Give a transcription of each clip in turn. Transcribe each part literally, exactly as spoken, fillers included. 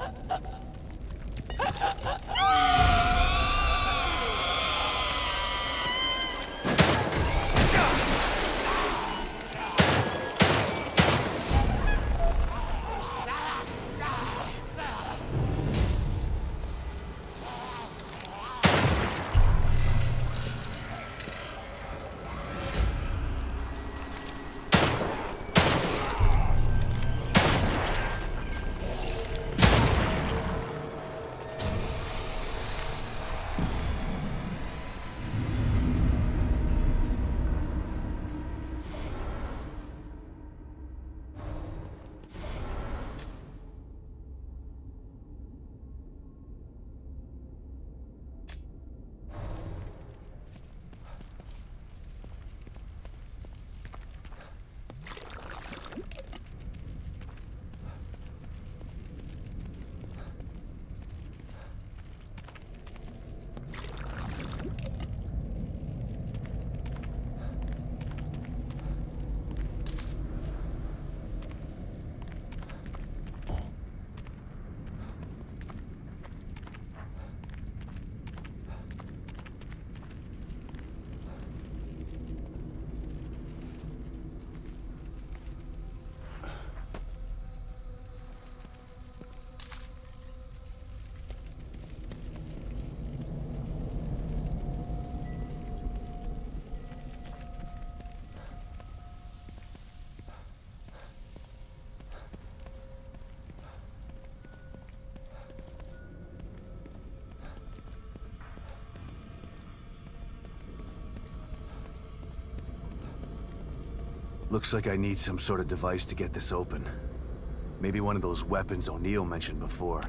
Looks like I need some sort of device to get this open. Maybe one of those weapons O'Neill mentioned before.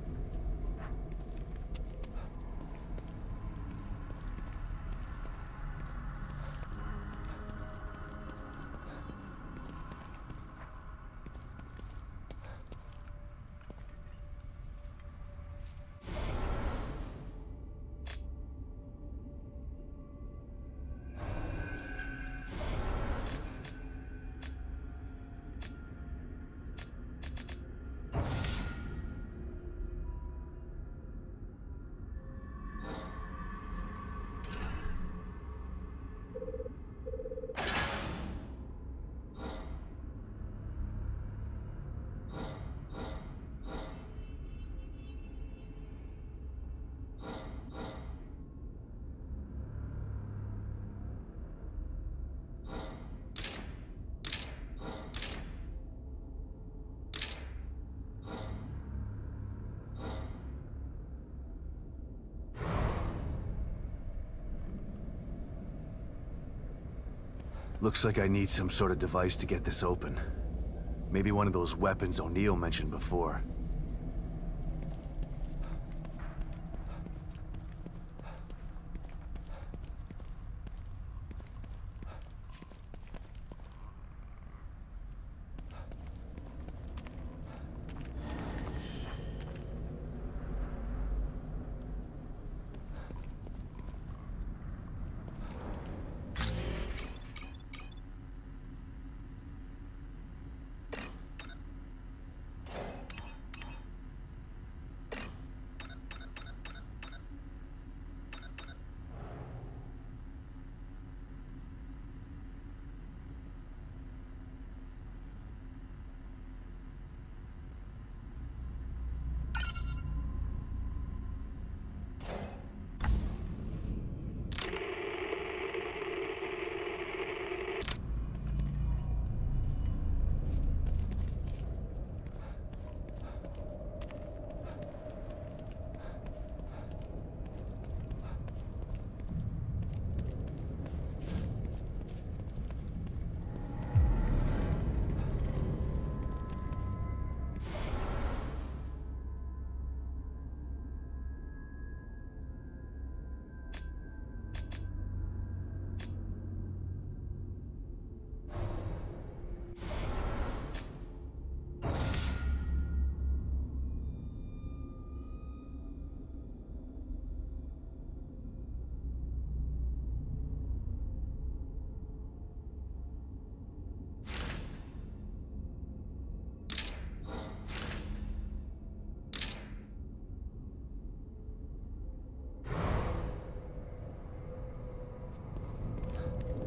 Looks like I need some sort of device to get this open. Maybe one of those weapons O'Neill mentioned before.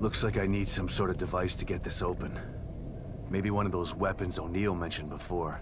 Looks like I need some sort of device to get this open. Maybe one of those weapons O'Neill mentioned before.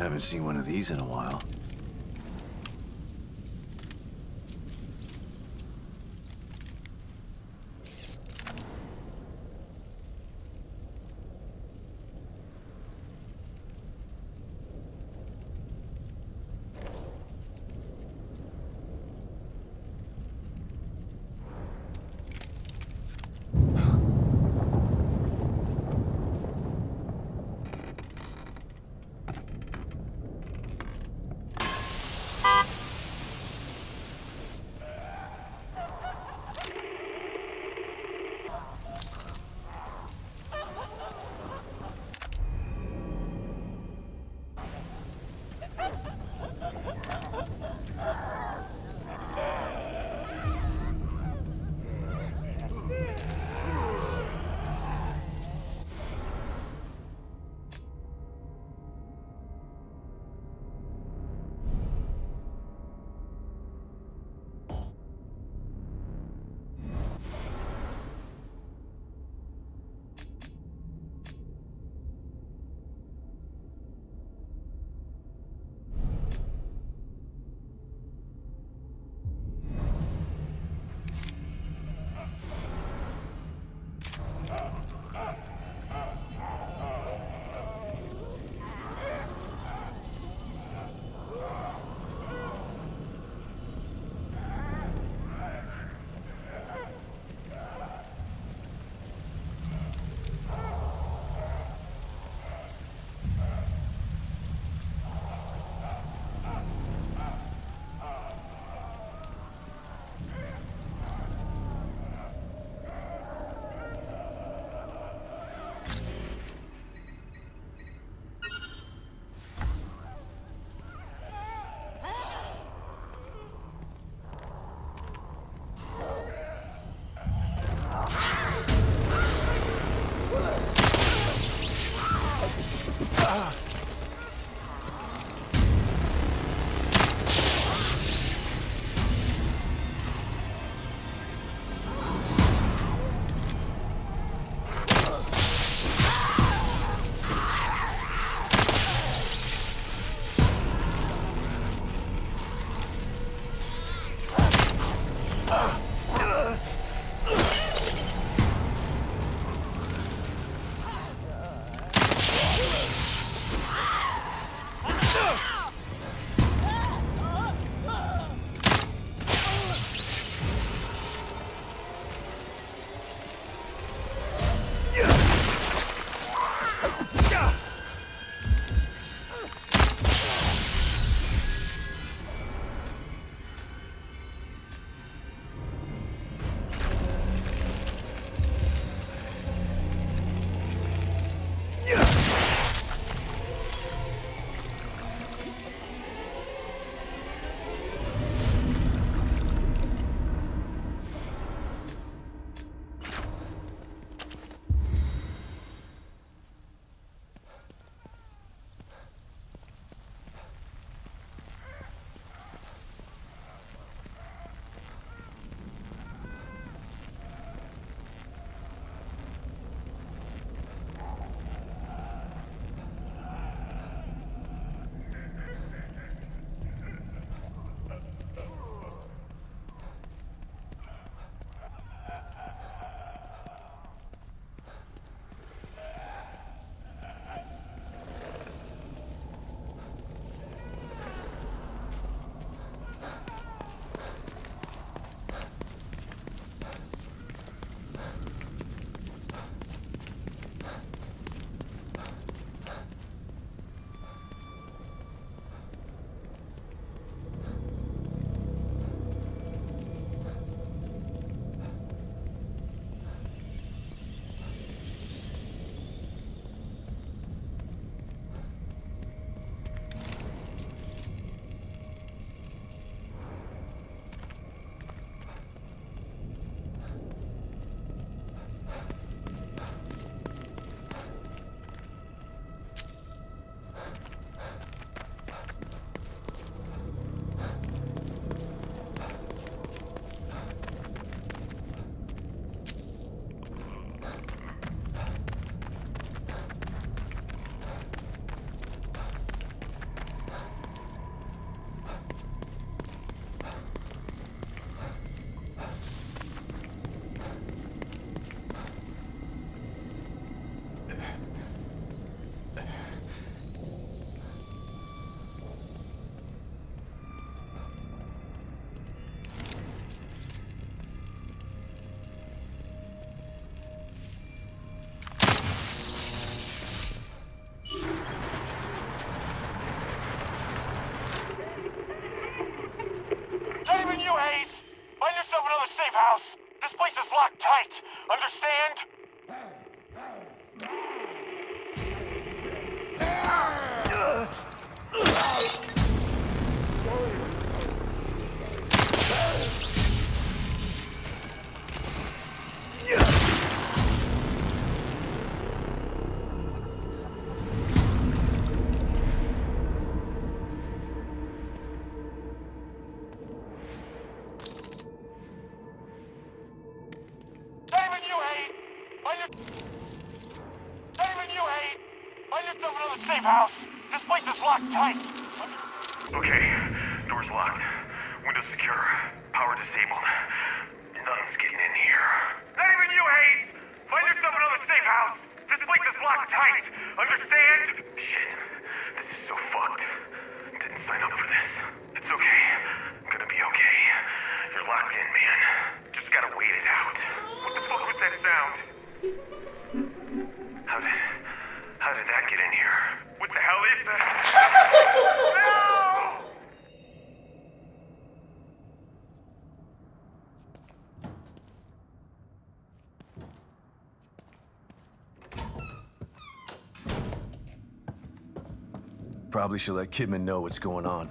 Haven't seen one of these in a while. This place is locked tight. Understand? Safe house. This place is locked tight. Okay, door's locked. Windows secure. Power disabled. Nothing's getting in here. Not even you, Hayes! Find yourself another safe house! This place is locked tight! Understand? Shit. This is so fucked. Didn't sign up for this. It's okay. I'm gonna be okay. You're locked in, man. Just gotta wait it out. What the fuck was that sound? How did... How did that get in here? What the hell is that? No! Probably should let Kidman know what's going on.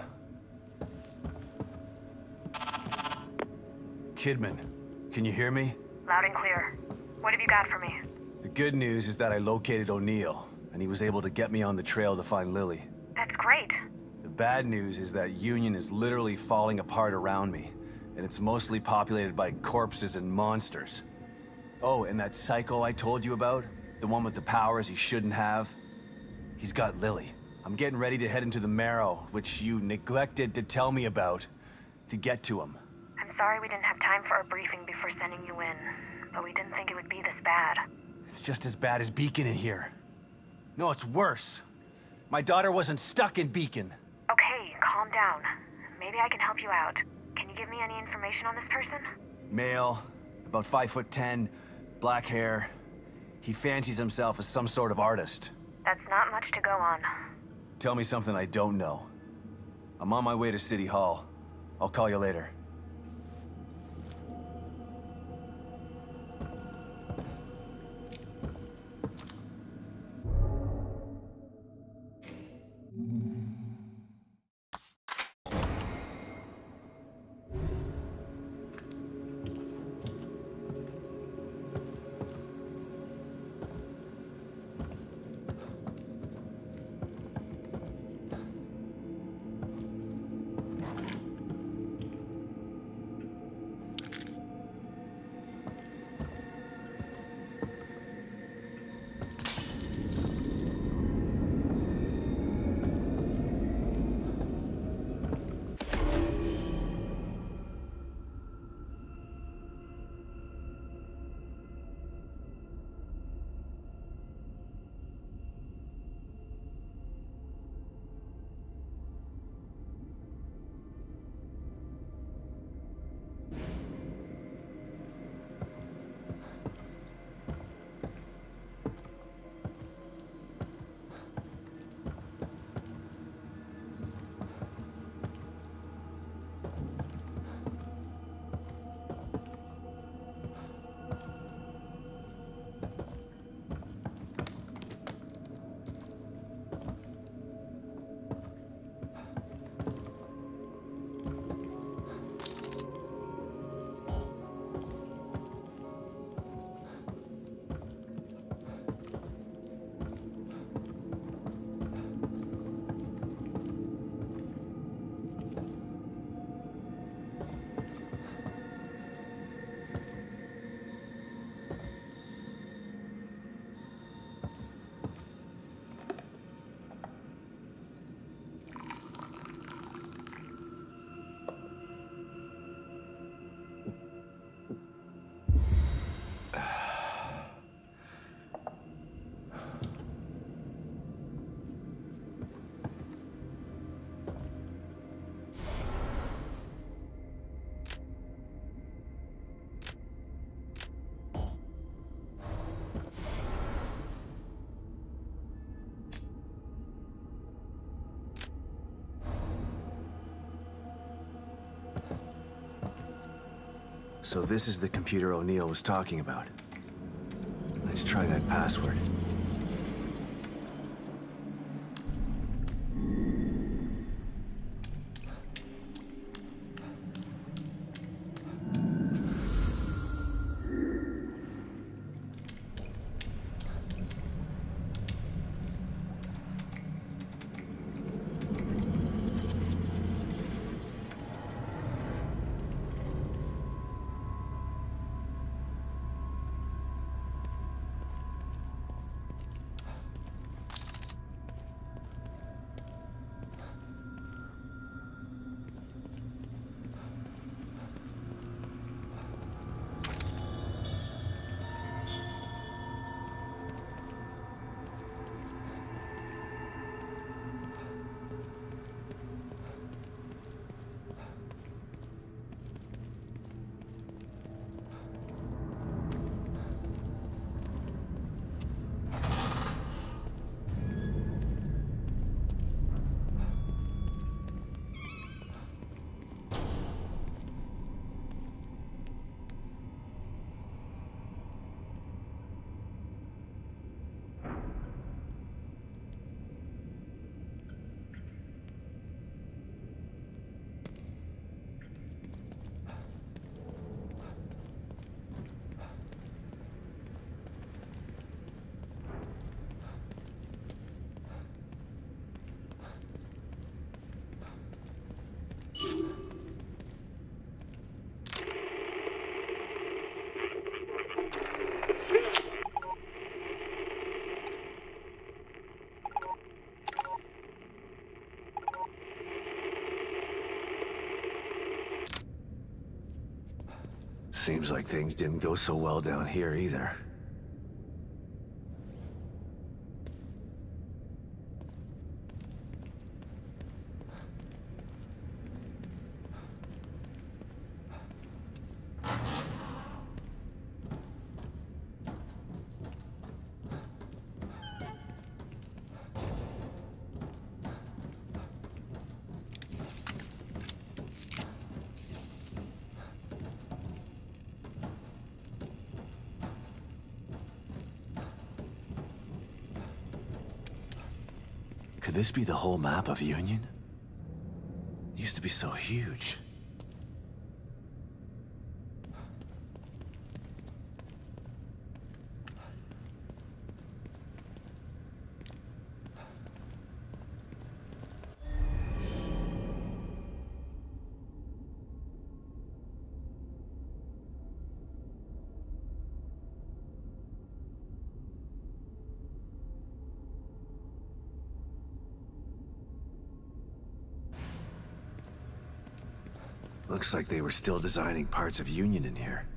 Kidman, can you hear me? Loud and clear. What have you got for me? The good news is that I located O'Neill, and he was able to get me on the trail to find Lily. That's great. The bad news is that Union is literally falling apart around me, and it's mostly populated by corpses and monsters. Oh, and that psycho I told you about? The one with the powers he shouldn't have? He's got Lily. I'm getting ready to head into the Marrow, which you neglected to tell me about, to get to him. I'm sorry we didn't have time for a briefing before sending you in, but we didn't think it would be this bad. It's just as bad as Beacon in here. No, it's worse. My daughter wasn't stuck in Beacon. Okay, calm down. Maybe I can help you out. Can you give me any information on this person? Male, about five foot ten, black hair. He fancies himself as some sort of artist. That's not much to go on. Tell me something I don't know. I'm on my way to City Hall. I'll call you later. So this is the computer O'Neill was talking about. Let's try that password. Seems like things didn't go so well down here either. Could this be the whole map of Union? It used to be so huge. Looks like they were still designing parts of Union in here.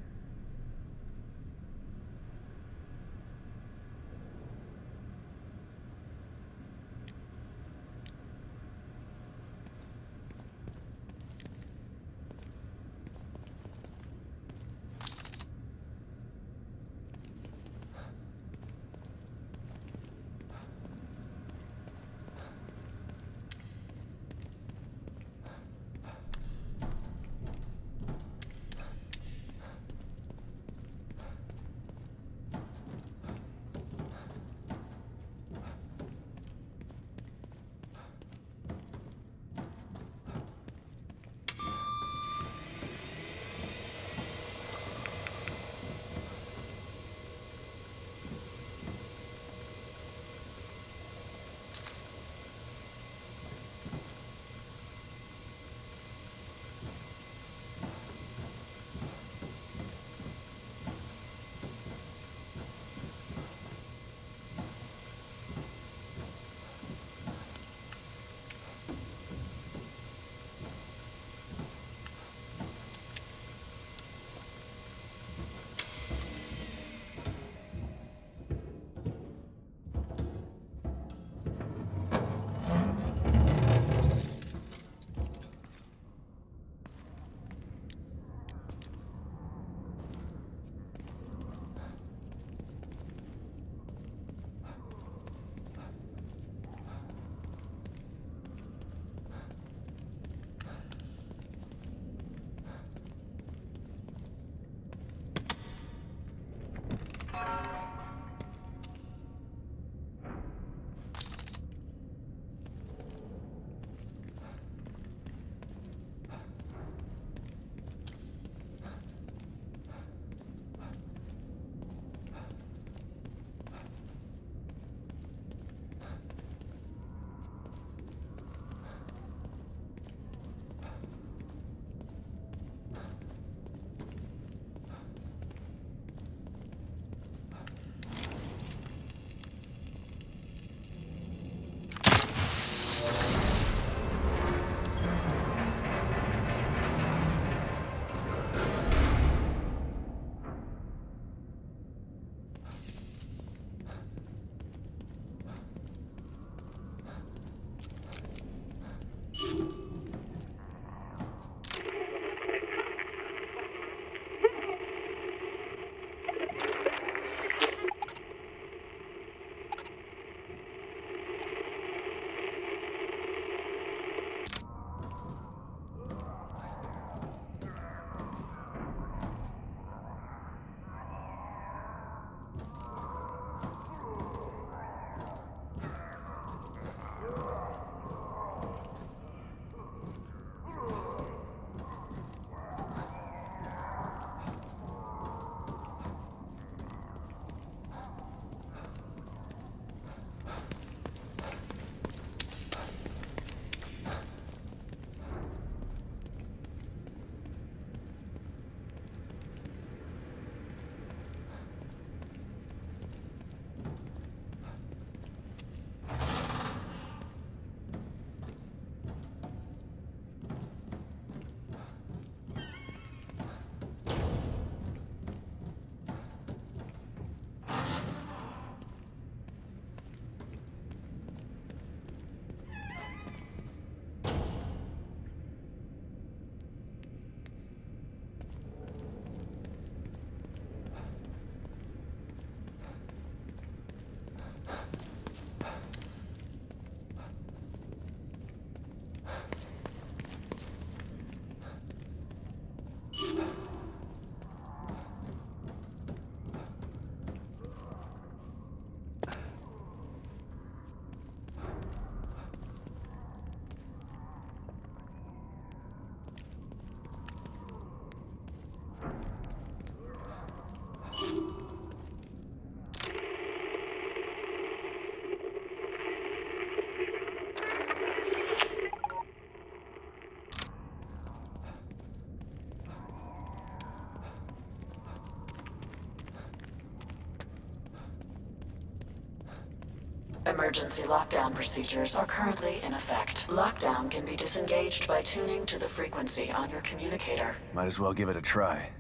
Emergency lockdown procedures are currently in effect. Lockdown can be disengaged by tuning to the frequency on your communicator. Might as well give it a try.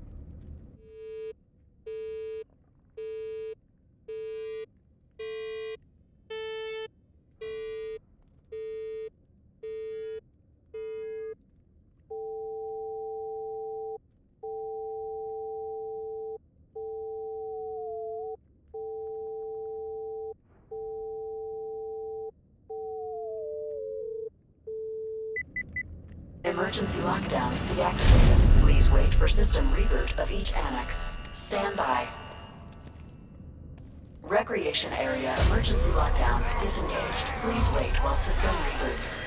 Emergency lockdown deactivated. Please wait for system reboot of each annex. Stand by. Recreation area emergency lockdown disengaged. Please wait while system reboots.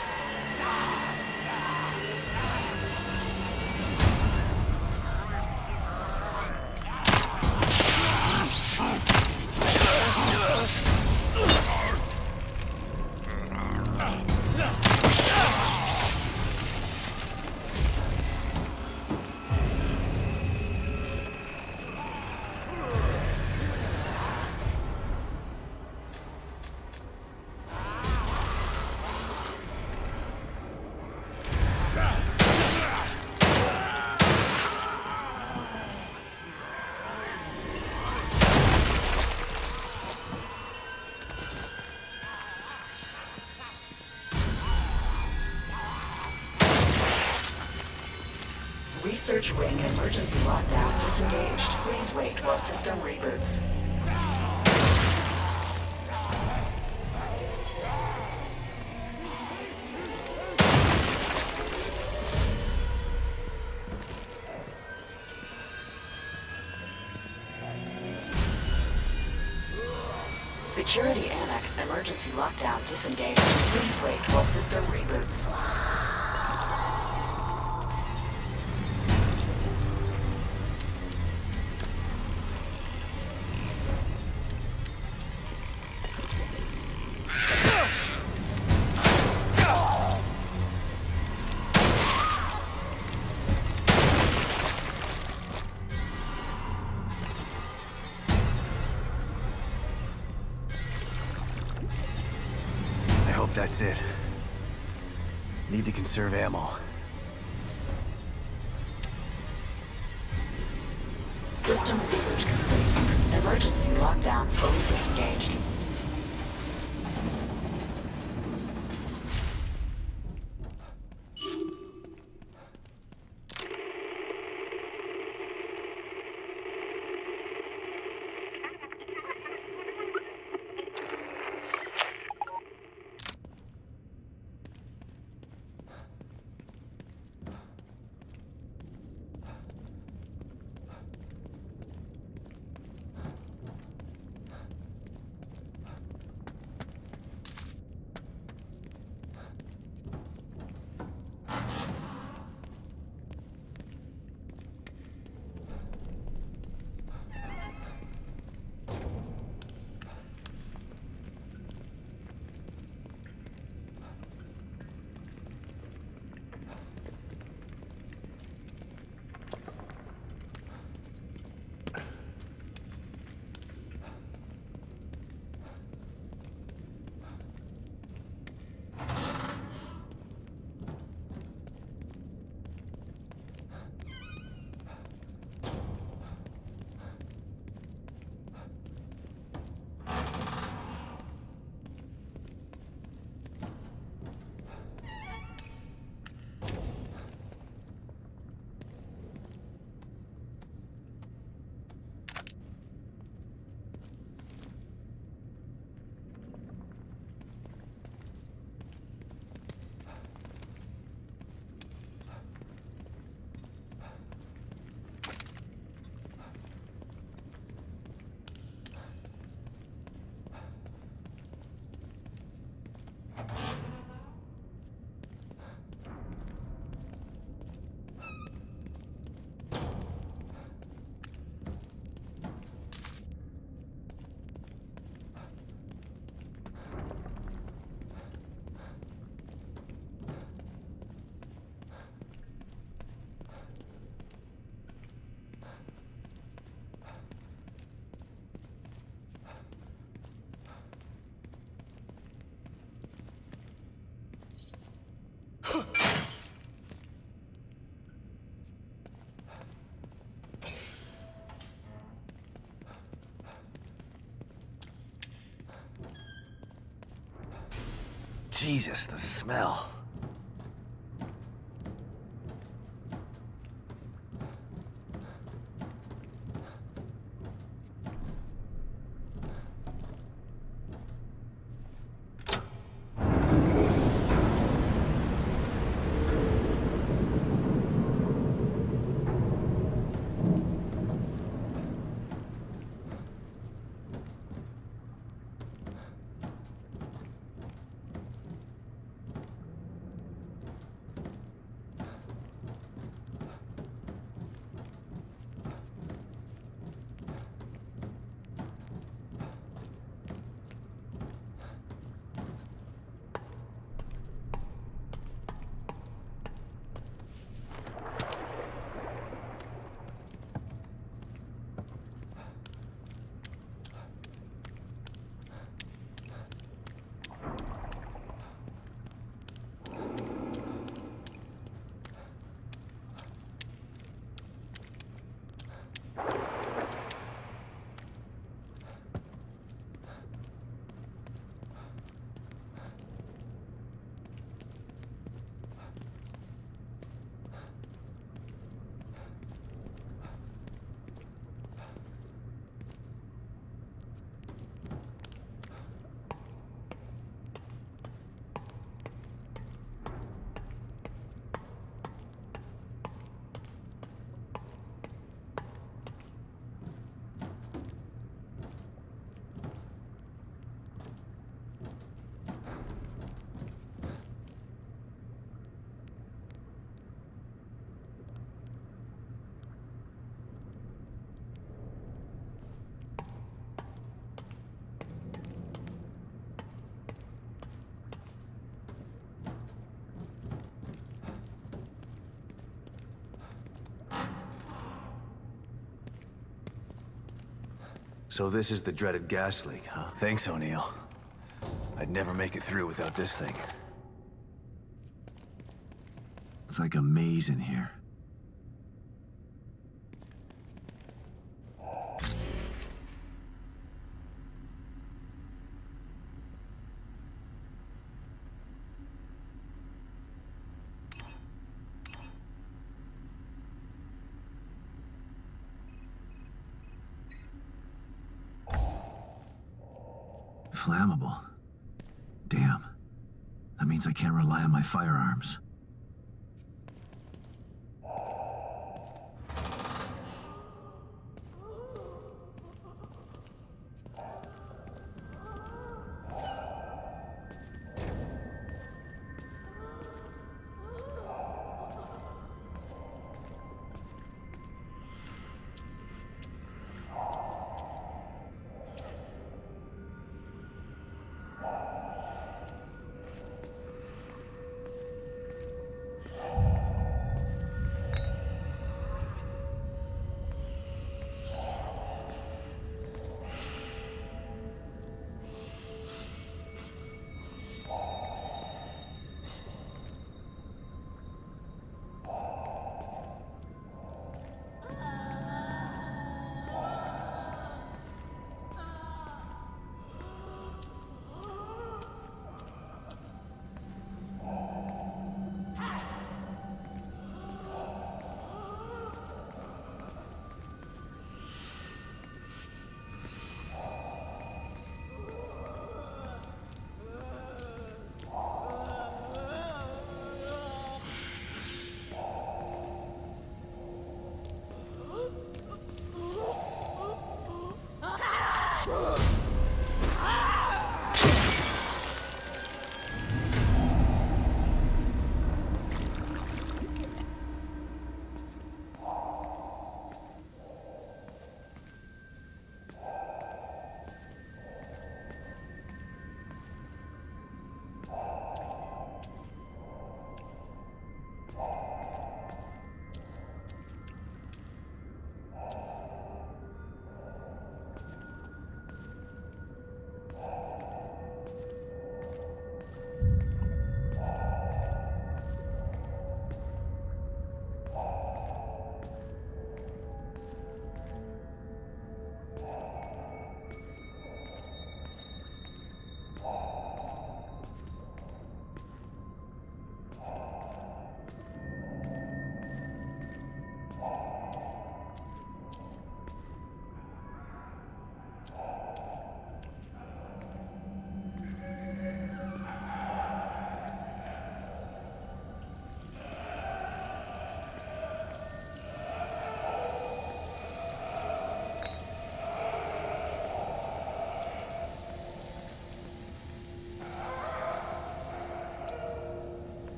Research wing emergency lockdown disengaged. Please wait while system reboots. Security Annex emergency lockdown disengaged. Please wait while system reboots. That's it. Need to conserve ammo. System reboot complete. Emergency lockdown fully disengaged. Jesus, the smell. So this is the dreaded gas leak, huh? Thanks, O'Neill. I'd never make it through without this thing. It's like a maze in here. Flammable. Damn. That means I can't rely on my firearms.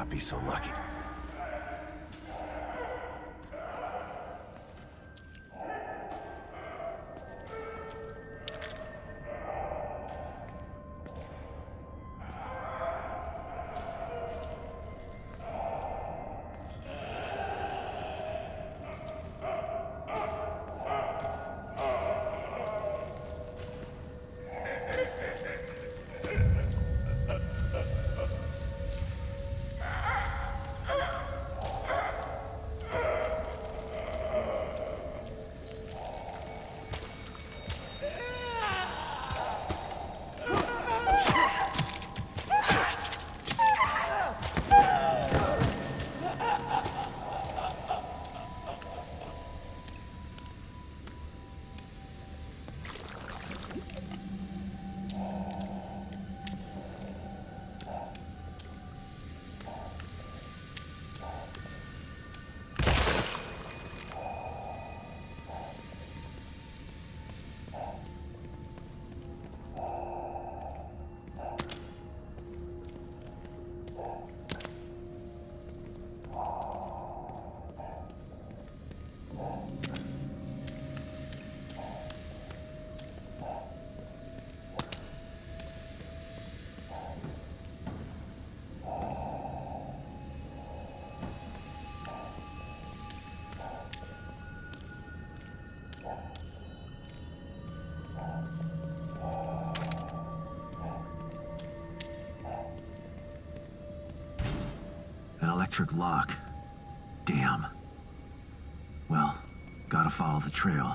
not be so lucky. An electric lock. Damn. Well, gotta follow the trail.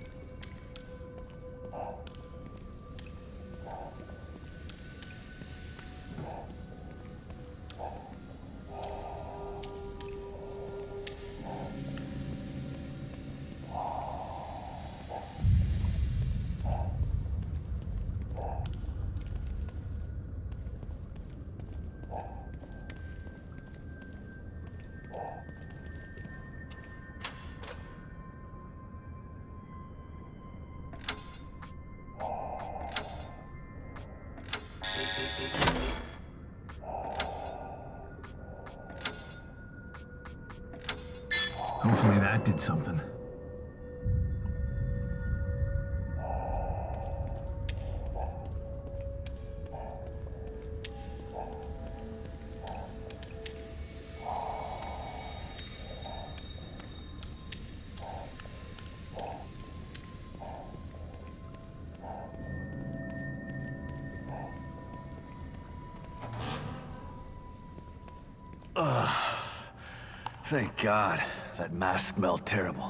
Hopefully that did something. Ugh. Thank God. That mask smelled terrible.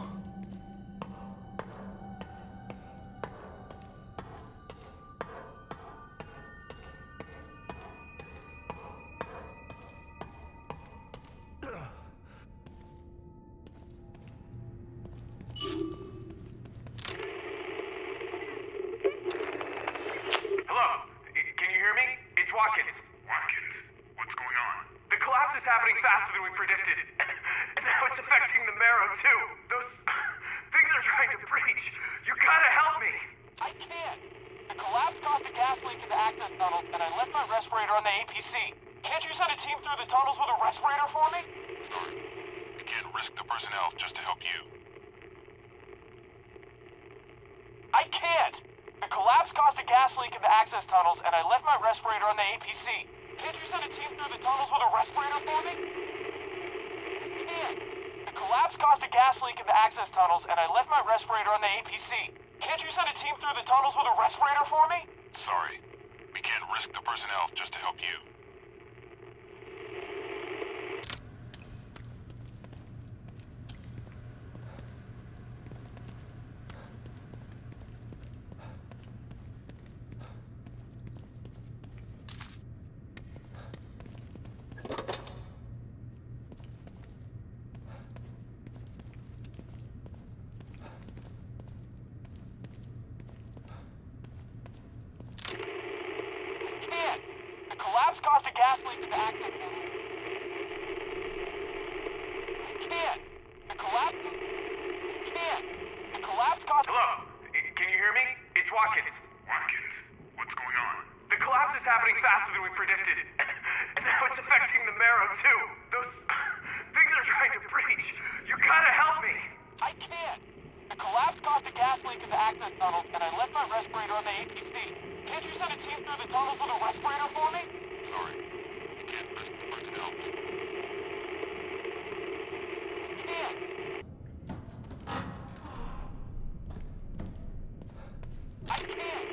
Watkins, what's going on? The collapse is happening faster than we predicted. And now it's affecting the marrow, too. Those things are trying to breach. You gotta help me. I can't. The collapse caused a gas leak in the access tunnels, and I left my respirator on the A P C. Can't you send a team through the tunnels with a respirator for me? Sorry. We can't risk the personnel. Can't. I can't.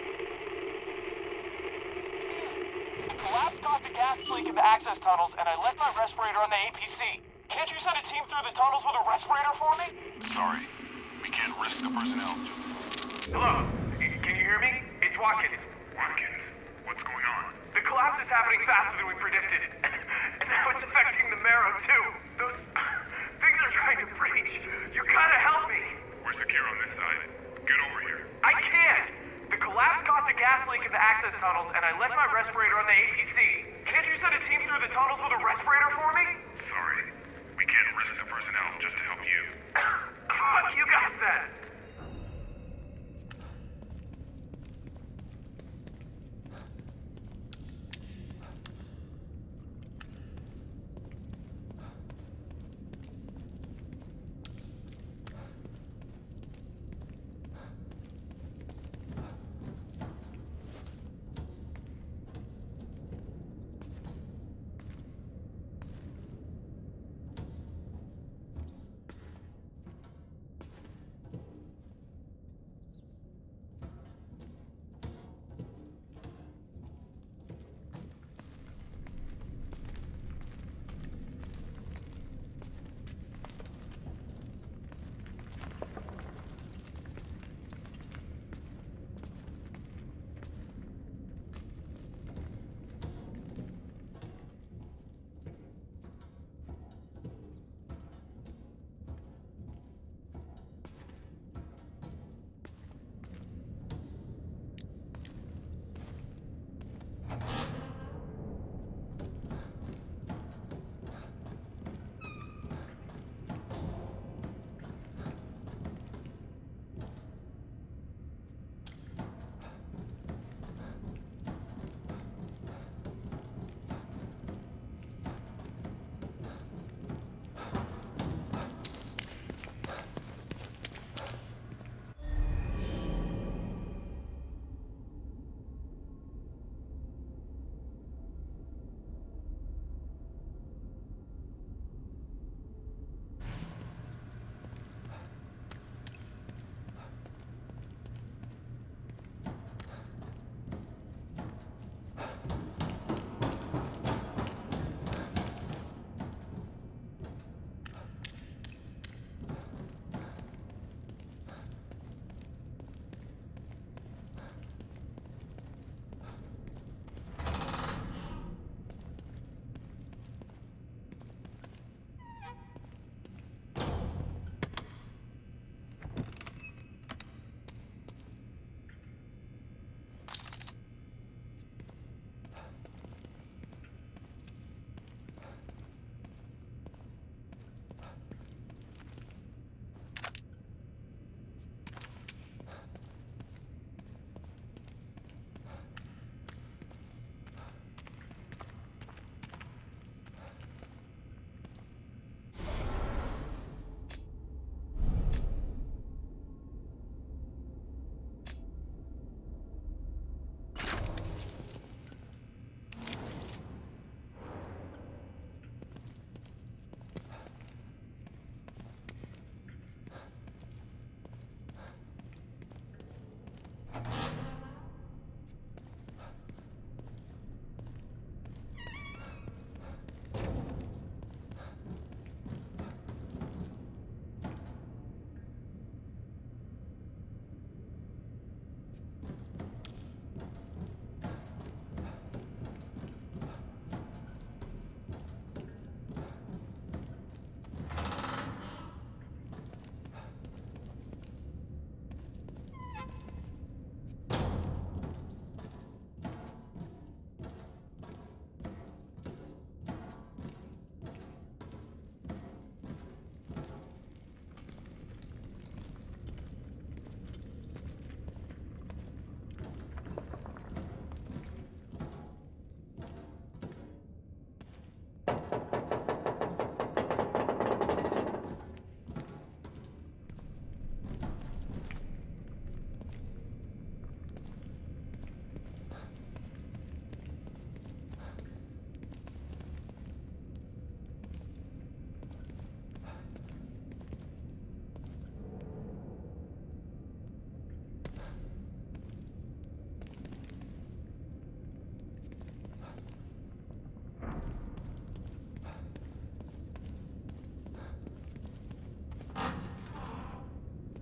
The collapse caused a gas leak in the access tunnels, and I left my respirator on the A P C. Can't you send a team through the tunnels with a respirator for me? Sorry. We can't risk the personnel. Hello? Can you hear me? It's Watkins. Watkins, what's going on? The collapse is happening faster than we predicted. And now it's affecting the marrow, too. Those things are trying to breach. You gotta help me. We're secure on this side. Get over here. I can't. The collapse caused a gas leak in the access tunnels, and I left my respirator on the A P C. Can't you send a team through the tunnels with a respirator for me? Sorry. We can't risk the personnel just to help you. Fuck you guys then.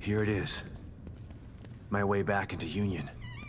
Here it is. My way back into Union.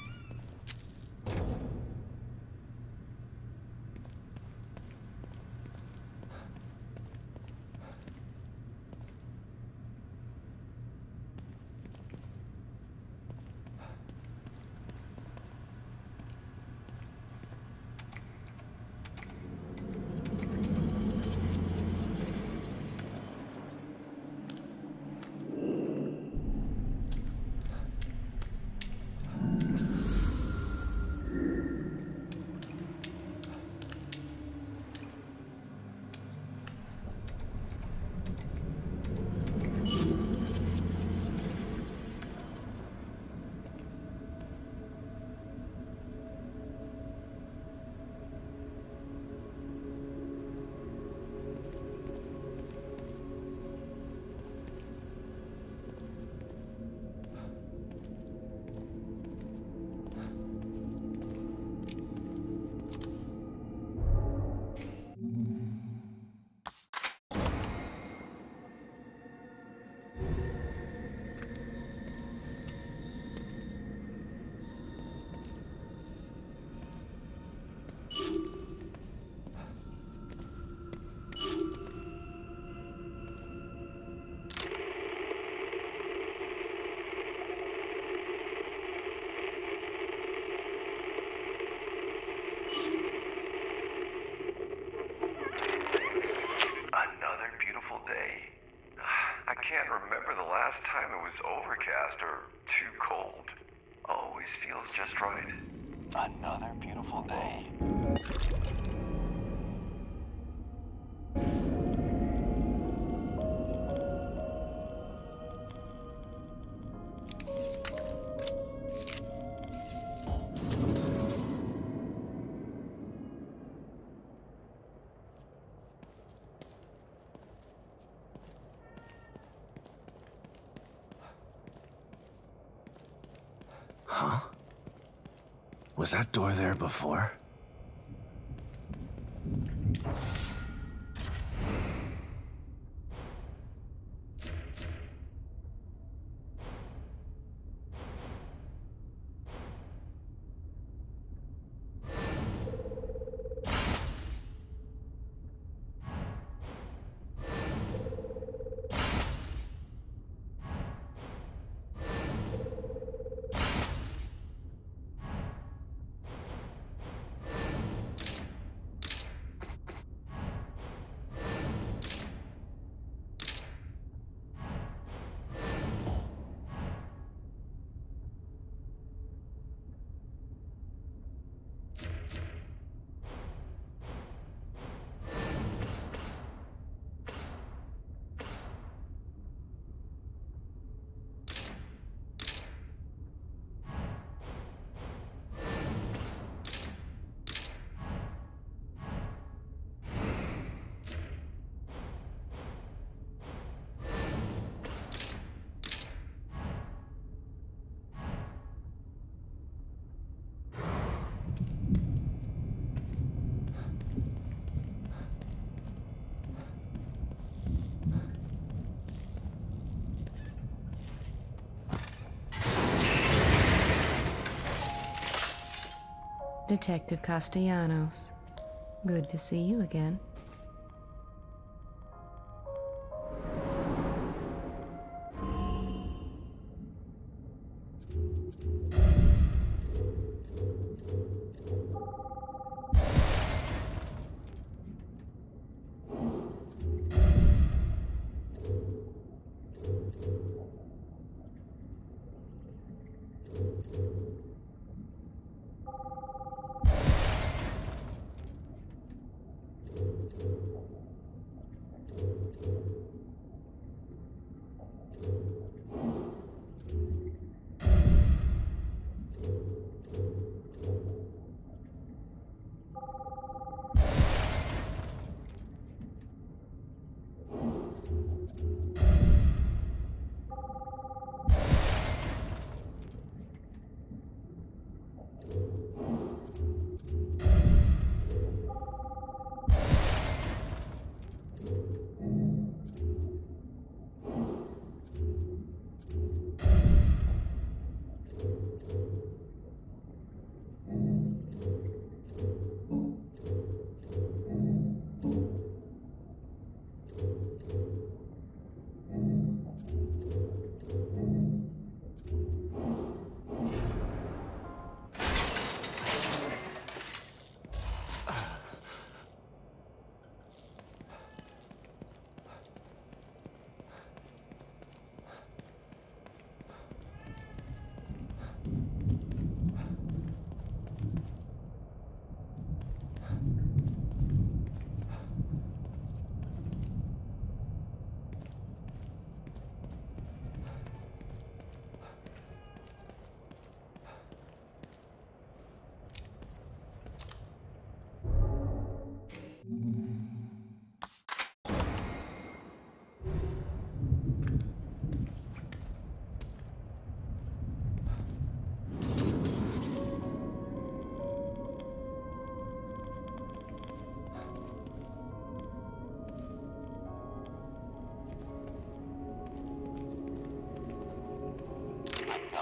Overcast or too cold. Always feels just right. Another beautiful day. Huh? Was that door there before? Detective Castellanos. Good to see you again.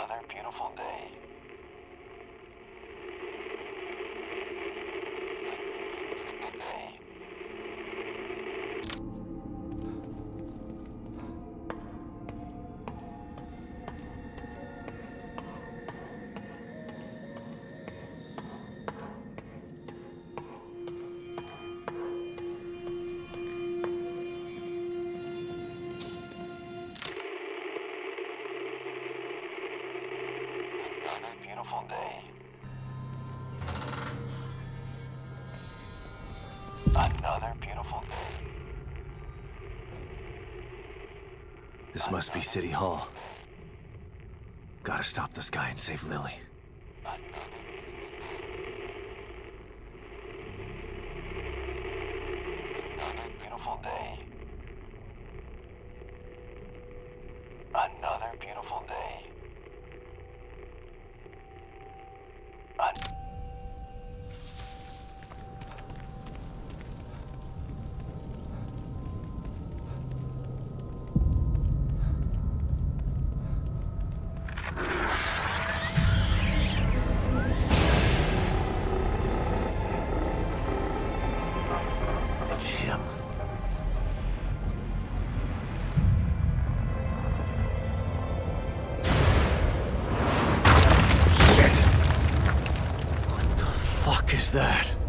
Another beautiful day. Day. Another beautiful day. Another beautiful day. This must be City Hall. Gotta stop this guy and save Lily. Another beautiful day. Another beautiful day. An- It's him. Shit! What the fuck is that?